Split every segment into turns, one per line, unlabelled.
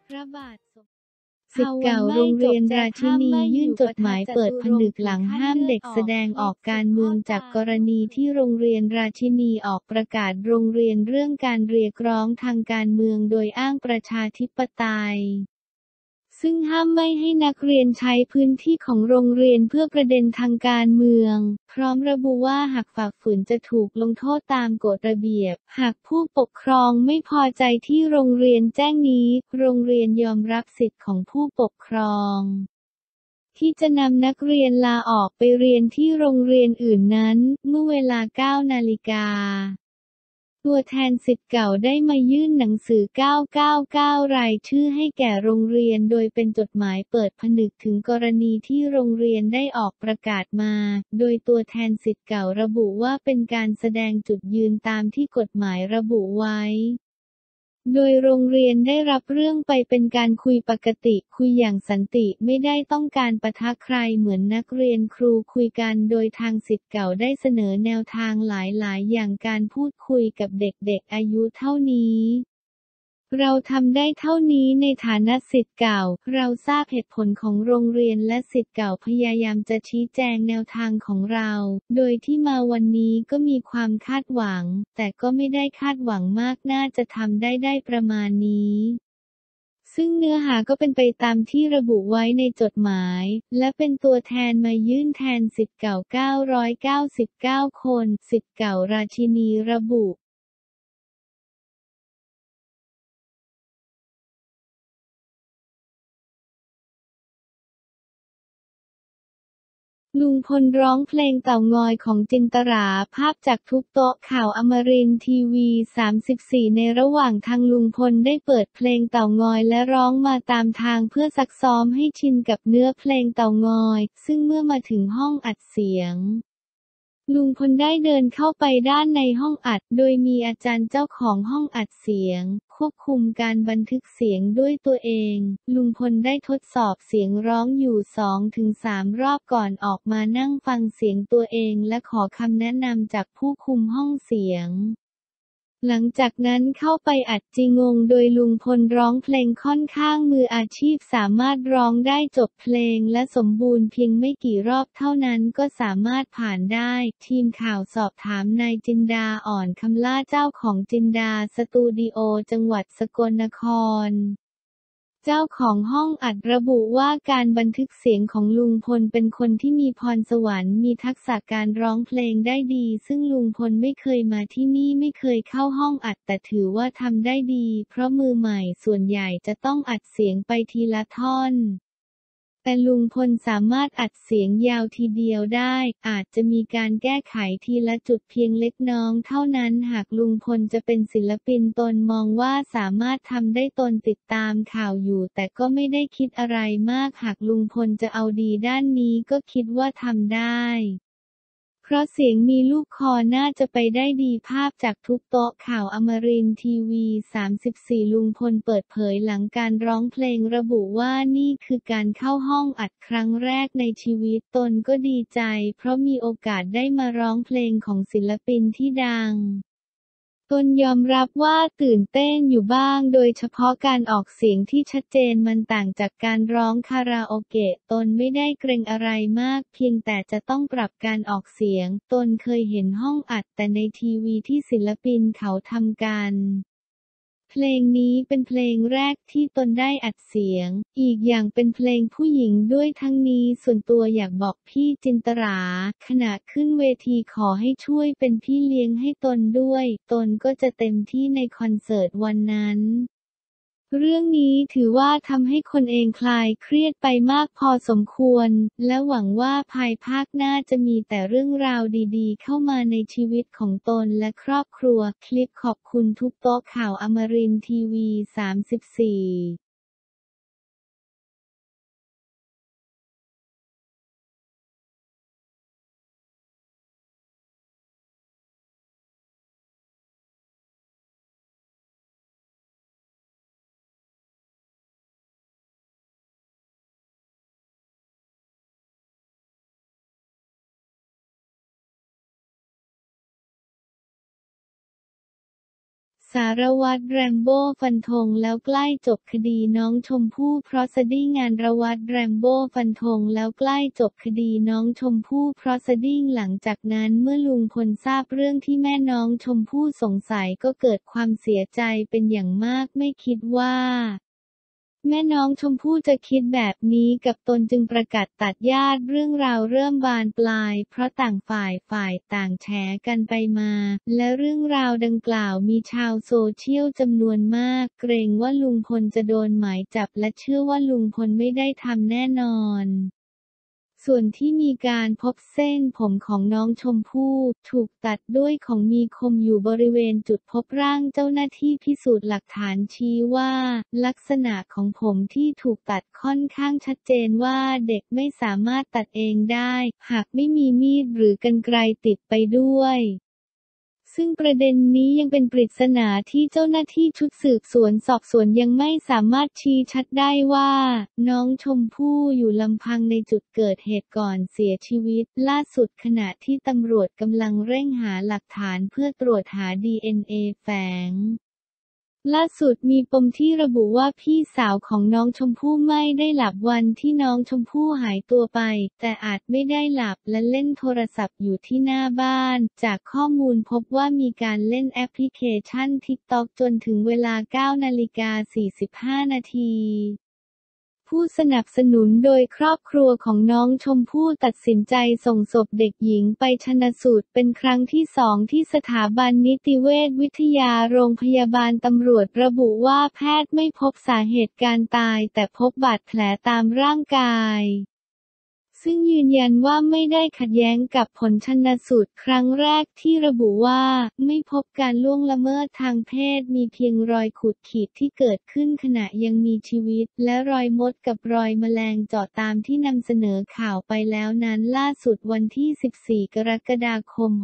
พระบาทสม
ศิษย์เก่าโรงเรียนราชินียื่นจดหมายเปิดผนึกหลังห้ามเด็กแสดงออกการเมืองจากกรณีที่โรงเรียนราชินีออกประกาศโรงเรียนเรื่องการเรียกร้องทางการเมืองโดยอ้างประชาธิปไตยซึ่งห้ามไม่ให้นักเรียนใช้พื้นที่ของโรงเรียนเพื่อประเด็นทางการเมืองพร้อมระบุว่าหากฝ่าฝืนจะถูกลงโทษตามกฎระเบียบหากผู้ปกครองไม่พอใจที่โรงเรียนแจ้งนี้โรงเรียนยอมรับสิทธิ์ของผู้ปกครองที่จะนำนักเรียนลาออกไปเรียนที่โรงเรียนอื่นนั้นเมื่อเวลา 9 นาฬิกาตัวแทนศิษย์เก่าได้มายื่นหนังสือ 999 รายชื่อให้แก่โรงเรียนโดยเป็นจดหมายเปิดผนึกถึงกรณีที่โรงเรียนได้ออกประกาศมาโดยตัวแทนศิษย์เก่าระบุว่าเป็นการแสดงจุดยืนตามที่กฎหมายระบุไว้โดยโรงเรียนได้รับเรื่องไปเป็นการคุยปกติคุยอย่างสันติไม่ได้ต้องการปะทะใครเหมือนนักเรียนครูคุยกันโดยทางศิษย์เก่าได้เสนอแนวทางหลายๆอย่างการพูดคุยกับเด็กๆอายุเท่านี้เราทำได้เท่านี้ในฐานะศิษย์เก่าเราทราบเหตุผลของโรงเรียนและศิษย์เก่าพยายามจะชี้แจงแนวทางของเราโดยที่มาวันนี้ก็มีความคาดหวังแต่ก็ไม่ได้คาดหวังมากน่าจะทำได้ประมาณนี้ซึ่งเนื้อหาก็เป็นไปตามที่ระบุไว้ในจดหมายและเป็นตัวแทนมายื่นแทนศิษย์เก่า 999 คนศิษย์เก่าราชินีระบุลุงพลร้องเพลงเต่างอยของจินตราภาพจากทุกโต๊ะข่าวอมรินทร์ทีวี 34ในระหว่างทางลุงพลได้เปิดเพลงเต่างอยและร้องมาตามทางเพื่อซักซ้อมให้ชินกับเนื้อเพลงเต่างอยซึ่งเมื่อมาถึงห้องอัดเสียงลุงพลได้เดินเข้าไปด้านในห้องอัดโดยมีอาจารย์เจ้าของห้องอัดเสียงควบคุมการบันทึกเสียงด้วยตัวเองลุงพลได้ทดสอบเสียงร้องอยู่ 2-3 รอบก่อนออกมานั่งฟังเสียงตัวเองและขอคำแนะนำจากผู้คุมห้องเสียงหลังจากนั้นเข้าไปอัดจริงโดยลุงพลร้องเพลงค่อนข้างมืออาชีพสามารถร้องได้จบเพลงและสมบูรณ์เพียงไม่กี่รอบเท่านั้นก็สามารถผ่านได้ทีมข่าวสอบถามนายจินดาอ่อนคำล่าเจ้าของจินดาสตูดิโอจังหวัดสกลนครเจ้าของห้องอัดระบุว่าการบันทึกเสียงของลุงพลเป็นคนที่มีพรสวรรค์มีทักษะการร้องเพลงได้ดีซึ่งลุงพลไม่เคยมาที่นี่ไม่เคยเข้าห้องอัดแต่ถือว่าทำได้ดีเพราะมือใหม่ส่วนใหญ่จะต้องอัดเสียงไปทีละท่อนแต่ลุงพลสามารถอัดเสียงยาวทีเดียวได้อาจจะมีการแก้ไขทีละจุดเพียงเล็กน้อยเท่านั้นหากลุงพลจะเป็นศิลปินตนมองว่าสามารถทำได้ตนติดตามข่าวอยู่แต่ก็ไม่ได้คิดอะไรมากหากลุงพลจะเอาดีด้านนี้ก็คิดว่าทำได้เพราะเสียงมีลูกคอน่าจะไปได้ดีภาพจากทุกโต๊ะข่าวอมรินทร์ทีวี 34ลุงพลเปิดเผยหลังการร้องเพลงระบุว่านี่คือการเข้าห้องอัดครั้งแรกในชีวิตตนก็ดีใจเพราะมีโอกาสได้มาร้องเพลงของศิลปินที่ดังตนยอมรับว่าตื่นเต้นอยู่บ้างโดยเฉพาะการออกเสียงที่ชัดเจนมันต่างจากการร้องคาราโอเกะตนไม่ได้เกรงอะไรมากเพียงแต่จะต้องปรับการออกเสียงตนเคยเห็นห้องอัดแต่ในทีวีที่ศิลปินเขาทำกันเพลงนี้เป็นเพลงแรกที่ตนได้อัดเสียงอีกอย่างเป็นเพลงผู้หญิงด้วยทั้งนี้ส่วนตัวอยากบอกพี่จินตราขณะขึ้นเวทีขอให้ช่วยเป็นพี่เลี้ยงให้ตนด้วยตนก็จะเต็มที่ในคอนเสิร์ตวันนั้นเรื่องนี้ถือว่าทำให้คนเองคลายเครียดไปมากพอสมควรและหวังว่าภายภาคหน้าจะมีแต่เรื่องราวดีๆเข้ามาในชีวิตของตนและครอบครัวคลิปขอบคุณทุกโต๊ะข่าวอมรินทร์ทีวี 34 สารวัตรแรมโบ้ฟันธงแล้วใกล้จบคดีน้องชมพู่เพราะสดิ้งงานสารวัตรแรมโบ้ฟันธงแล้วใกล้จบคดีน้องชมพู่เพราะสดิ้งหลังจากนั้นเมื่อลุงพลทราบเรื่องที่แม่น้องชมพู่สงสัยก็เกิดความเสียใจเป็นอย่างมากไม่คิดว่าแม่น้องชมพู่จะคิดแบบนี้กับตนจึงประกาศตัดญาติเรื่องราวเริ่มบานปลายเพราะต่างฝ่ายต่างแฉกันไปมาและเรื่องราวดังกล่าวมีชาวโซเชียลจำนวนมากเกรงว่าลุงพลจะโดนหมายจับและเชื่อว่าลุงพลไม่ได้ทำแน่นอนส่วนที่มีการพบเส้นผมของน้องชมพู่ถูกตัดด้วยของมีคมอยู่บริเวณจุดพบร่างเจ้าหน้าที่พิสูจน์หลักฐานชี้ว่าลักษณะของผมที่ถูกตัดค่อนข้างชัดเจนว่าเด็กไม่สามารถตัดเองได้หากไม่มีมีดหรือกรรไกรติดไปด้วยซึ่งประเด็นนี้ยังเป็นปริศนาที่เจ้าหน้าที่ชุดสืบสวนสอบสวนยังไม่สามารถชี้ชัดได้ว่าน้องชมพู่อยู่ลำพังในจุดเกิดเหตุก่อนเสียชีวิตล่าสุดขณะที่ตำรวจกำลังเร่งหาหลักฐานเพื่อตรวจหา DNA แฝงล่าสุดมีปมที่ระบุว่าพี่สาวของน้องชมพู่ไม่ได้หลับวันที่น้องชมพู่หายตัวไปแต่อาจไม่ได้หลับและเล่นโทรศัพท์อยู่ที่หน้าบ้านจากข้อมูลพบว่ามีการเล่นแอปพลิเคชัน TikTok จนถึงเวลา 9:45 นาทีผู้สนับสนุนโดยครอบครัวของน้องชมพู่ตัดสินใจส่งศพเด็กหญิงไปชันสูตรเป็นครั้งที่2ที่สถาบันนิติเวชวิทยาโรงพยาบาลตำรวจระบุว่าแพทย์ไม่พบสาเหตุการตายแต่พบบาดแผลตามร่างกายซึ่งยืนยันว่าไม่ได้ขัดแย้งกับผลชันสูตรครั้งแรกที่ระบุว่าไม่พบการล่วงละเมิดทางเพศมีเพียงรอยขูดขีดที่เกิดขึ้นขณะยังมีชีวิตและรอยมดกับรอยแมลงเจาะตามที่นำเสนอข่าวไปแล้วนั้นล่าสุดวันที่ 14 กรกฎาคม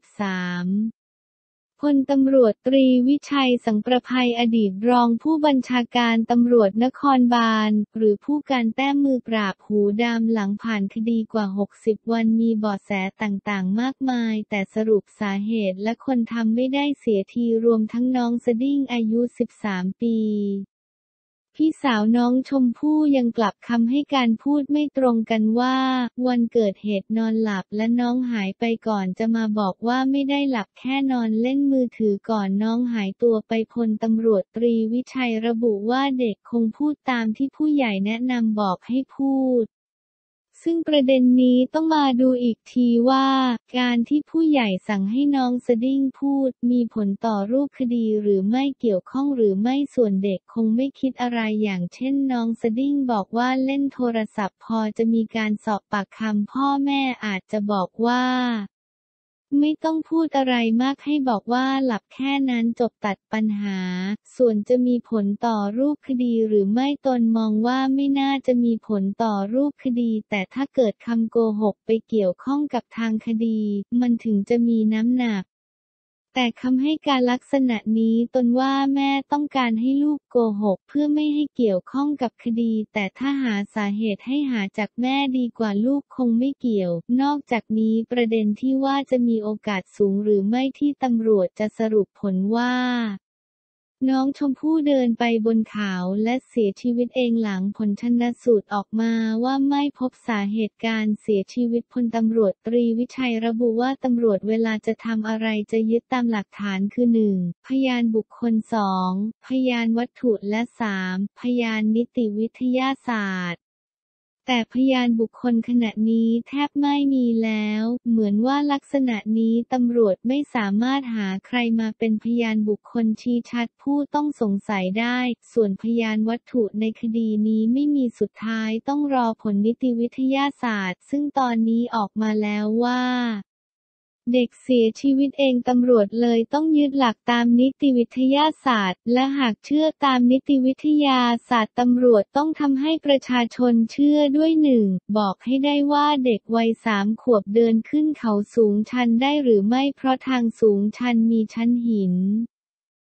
63พลตำรวจตรีวิชัยสังประภัยอดีตรองผู้บัญชาการตำรวจนครบาลหรือผู้การแต้มมือปราบหูดำหลังผ่านคดีกว่า60วันมีเบาะแสต่างๆมากมายแต่สรุปสาเหตุและคนทำไม่ได้เสียทีรวมทั้งน้องสดิ้งอายุ13ปีพี่สาวน้องชมพู่ยังกลับคำให้การพูดไม่ตรงกันว่าวันเกิดเหตุนอนหลับและน้องหายไปก่อนจะมาบอกว่าไม่ได้หลับแค่นอนเล่นมือถือก่อนน้องหายตัวไปพลตำรวจตรีวิชัยระบุว่าเด็กคงพูดตามที่ผู้ใหญ่แนะนำบอกให้พูดซึ่งประเด็นนี้ต้องมาดูอีกทีว่าการที่ผู้ใหญ่สั่งให้น้องสดิ้งพูดมีผลต่อรูปคดีหรือไม่เกี่ยวข้องหรือไม่ส่วนเด็กคงไม่คิดอะไรอย่างเช่นน้องสดิ้งบอกว่าเล่นโทรศัพท์พอจะมีการสอบปากคำพ่อแม่อาจจะบอกว่าไม่ต้องพูดอะไรมากให้บอกว่าหลับแค่นั้นจบตัดปัญหาส่วนจะมีผลต่อรูปคดีหรือไม่ตนมองว่าไม่น่าจะมีผลต่อรูปคดีแต่ถ้าเกิดคำโกหกไปเกี่ยวข้องกับทางคดีมันถึงจะมีน้ำหนักแต่คำให้การลักษณะนี้ตนว่าแม่ต้องการให้ลูกโกหกเพื่อไม่ให้เกี่ยวข้องกับคดีแต่ถ้าหาสาเหตุให้หาจากแม่ดีกว่าลูกคงไม่เกี่ยวนอกจากนี้ประเด็นที่ว่าจะมีโอกาสสูงหรือไม่ที่ตำรวจจะสรุปผลว่าน้องชมพู่เดินไปบนเขาและเสียชีวิตเองหลังผลชันสูตรออกมาว่าไม่พบสาเหตุการเสียชีวิตพลตำรวจตรีวิชัยระบุว่าตำรวจเวลาจะทำอะไรจะยึดตามหลักฐานคือ 1. พยานบุคคล 2. พยานวัตถุและ 3. พยานนิติวิทยาศาสตร์แต่พยานบุคคลขณะนี้แทบไม่มีแล้วเหมือนว่าลักษณะนี้ตำรวจไม่สามารถหาใครมาเป็นพยานบุคคลชี้ชัดผู้ต้องสงสัยได้ส่วนพยานวัตถุในคดีนี้ไม่มีสุดท้ายต้องรอผลนิติวิทยาศาสตร์ซึ่งตอนนี้ออกมาแล้วว่าเด็กเสียชีวิตเองตำรวจเลยต้องยึดหลักตามนิติวิทยาศาสตร์และหากเชื่อตามนิติวิทยาศาสตร์ตำรวจต้องทำให้ประชาชนเชื่อด้วย 1. บอกให้ได้ว่าเด็กวัย3 ขวบเดินขึ้นเขาสูงชันได้หรือไม่เพราะทางสูงชันมีชั้นหิน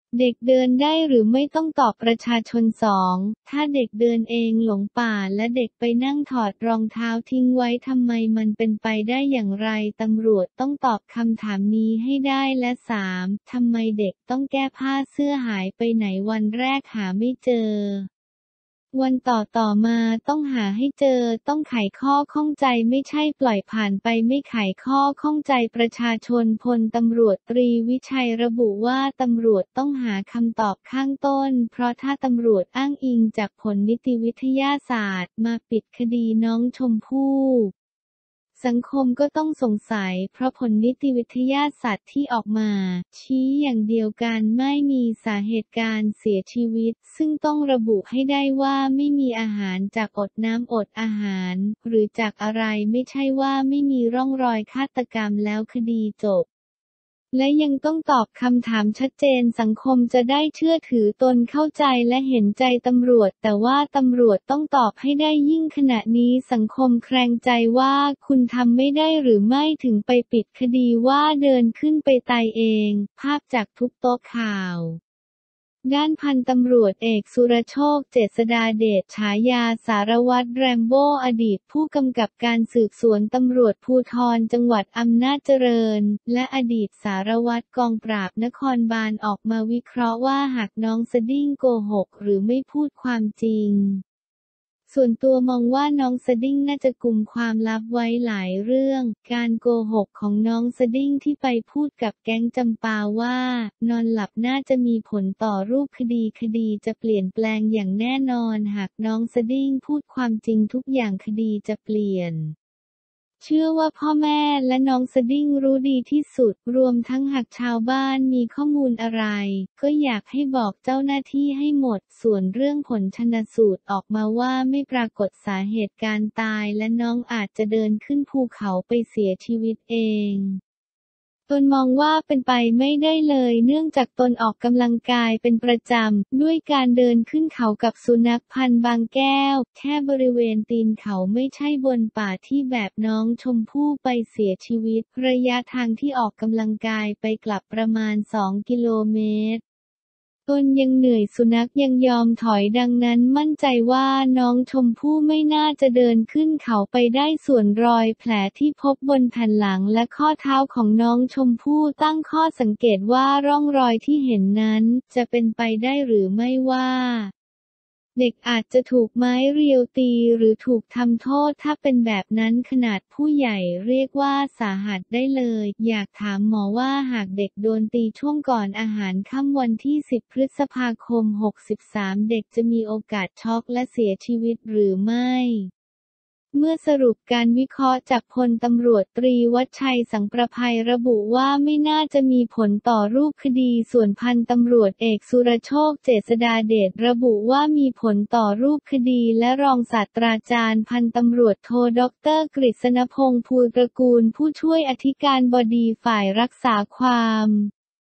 เด็กเดินได้หรือไม่ต้องตอบประชาชน 2. ถ้าเด็กเดินเองหลงป่าและเด็กไปนั่งถอดรองเท้าทิ้งไว้ทำไมมันเป็นไปได้อย่างไรตำรวจต้องตอบคำถามนี้ให้ได้และ 3. ทำไมเด็กต้องแก้ผ้าเสื้อหายไปไหนวันแรกหาไม่เจอวันต่อมาต้องหาให้เจอต้องไขข้อข้องใจไม่ใช่ปล่อยผ่านไปไม่ไขข้อข้องใจประชาชนพลตำรวจตรีวิชัยระบุว่าตำรวจต้องหาคำตอบข้างต้นเพราะถ้าตำรวจอ้างอิงจากผลนิติวิทยาศาสตร์มาปิดคดีน้องชมพู่สังคมก็ต้องสงสัยเพราะผลนิติวิทยาศาสตร์ที่ออกมาชี้อย่างเดียวกันไม่มีสาเหตุการเสียชีวิตซึ่งต้องระบุให้ได้ว่าไม่มีอาหารจากอดน้ำอดอาหารหรือจากอะไรไม่ใช่ว่าไม่มีร่องรอยฆาตกรรมแล้วคดีจบและยังต้องตอบคำถามชัดเจนสังคมจะได้เชื่อถือตนเข้าใจและเห็นใจตำรวจแต่ว่าตำรวจต้องตอบให้ได้ยิ่งขณะนี้สังคมแคลงใจว่าคุณทำไม่ได้หรือไม่ถึงไปปิดคดีว่าเดินขึ้นไปตายเองภาพจากทุกโต๊ะข่าวด้านพันตำรวจเอกสุรโชคเจษฎาเดชฉายาสารวัตรแรมโบ้อดีตผู้กำกับการสืบสวนตำรวจภูธรจังหวัดอำนาจเจริญและอดีตสารวัตรกองปราบนครบาลออกมาวิเคราะห์ว่าหากน้องสดิ้งโกหกหรือไม่พูดความจริงส่วนตัวมองว่าน้องสดิ้งน่าจะกุมความลับไว้หลายเรื่องการโกหกของน้องสดิ้งที่ไปพูดกับแก๊งจำปาว่านอนหลับน่าจะมีผลต่อรูปคดีจะเปลี่ยนแปลงอย่างแน่นอนหากน้องสดิ้งพูดความจริงทุกอย่างคดีจะเปลี่ยนเชื่อว่าพ่อแม่และน้องสดิ้งรู้ดีที่สุดรวมทั้งหากชาวบ้านมีข้อมูลอะไรก็อยากให้บอกเจ้าหน้าที่ให้หมดส่วนเรื่องผลชันสูตรออกมาว่าไม่ปรากฏสาเหตุการตายและน้องอาจจะเดินขึ้นภูเขาไปเสียชีวิตเองตนมองว่าเป็นไปไม่ได้เลยเนื่องจากตนออกกำลังกายเป็นประจำด้วยการเดินขึ้นเขากับสุนัขพันธุ์บางแก้วแค่บริเวณตีนเขาไม่ใช่บนป่าที่แบบน้องชมพู่ไปเสียชีวิตระยะทางที่ออกกำลังกายไปกลับประมาณ2 กิโลเมตรตนยังเหนื่อยสุนัขยังยอมถอยดังนั้นมั่นใจว่าน้องชมพู่ไม่น่าจะเดินขึ้นเขาไปได้ส่วนรอยแผลที่พบบนแผ่นหลังและข้อเท้าของน้องชมพู่ตั้งข้อสังเกตว่าร่องรอยที่เห็นนั้นจะเป็นไปได้หรือไม่ว่าเด็กอาจจะถูกไม้เรียวตีหรือถูกทำโทษถ้าเป็นแบบนั้นขนาดผู้ใหญ่เรียกว่าสาหัสได้เลยอยากถามหมอว่าหากเด็กโดนตีช่วงก่อนอาหารค่ำวันที่10 พฤษภาคม 63เด็กจะมีโอกาสช็อกและเสียชีวิตหรือไม่เมื่อสรุปการวิเคราะห์จากพลตำรวจตรีวัชชัยสังประภัยระบุว่าไม่น่าจะมีผลต่อรูปคดีส่วนพันตำรวจเอกสุรโชคเจษฎาเดชระบุว่ามีผลต่อรูปคดีและรองศาสตราจารย์พันตำรวจโทดร.กฤษณพงษ์ภูตระกูลผู้ช่วยอธิการบดีฝ่ายรักษาความ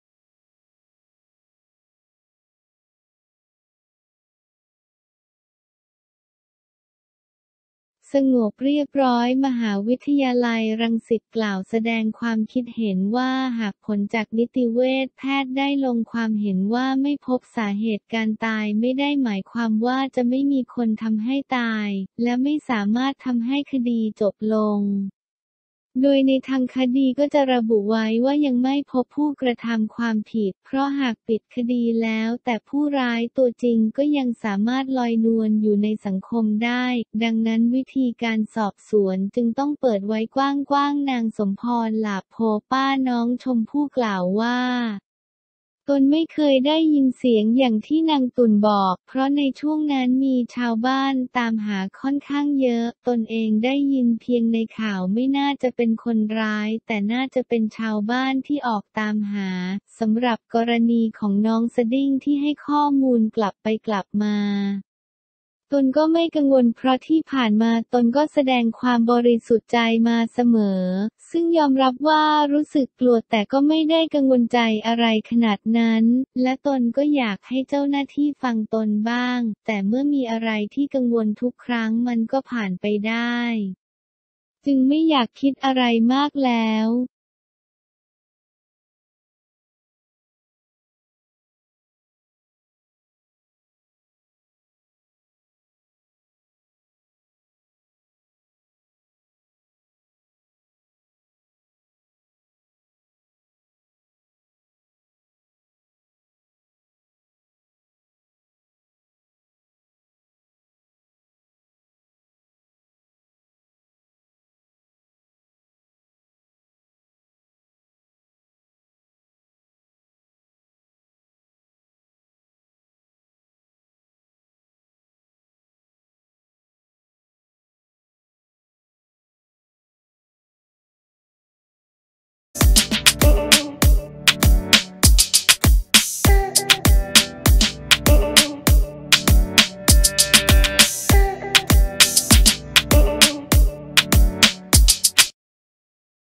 สงบเรียบร้อยมหาวิทยาลัยรังสิตกล่าวแสดงความคิดเห็นว่าหากผลจากนิติเวชแพทย์ได้ลงความเห็นว่าไม่พบสาเหตุการตายไม่ได้หมายความว่าจะไม่มีคนทำให้ตายและไม่สามารถทำให้คดีจบลงโดยในทางคดีก็จะระบุไว้ว่ายังไม่พบผู้กระทำความผิดเพราะหากปิดคดีแล้วแต่ผู้ร้ายตัวจริงก็ยังสามารถลอยนวลอยู่ในสังคมได้ดังนั้นวิธีการสอบสวนจึงต้องเปิดไว้กว้างๆนางสมพรหลาโภป้าน้องชมพู่กล่าวว่าตนไม่เคยได้ยินเสียงอย่างที่นางตุ่นบอกเพราะในช่วงนั้นมีชาวบ้านตามหาค่อนข้างเยอะตนเองได้ยินเพียงในข่าวไม่น่าจะเป็นคนร้ายแต่น่าจะเป็นชาวบ้านที่ออกตามหาสำหรับกรณีของน้องสดิ้งที่ให้ข้อมูลกลับไปกลับมาตนก็ไม่กังวลเพราะที่ผ่านมาตนก็แสดงความบริสุทธิ์ใจมาเสมอซึ่งยอมรับว่ารู้สึกกลัวแต่ก็ไม่ได้กังวลใจอะไรขนาดนั้นและตนก็อยากให้เจ้าหน้าที่ฟังตนบ้างแต่เมื่อมีอะไรที่กังวลทุกครั้งมันก็ผ่านไปได้จึงไม่อยากคิดอะไรมากแล้ว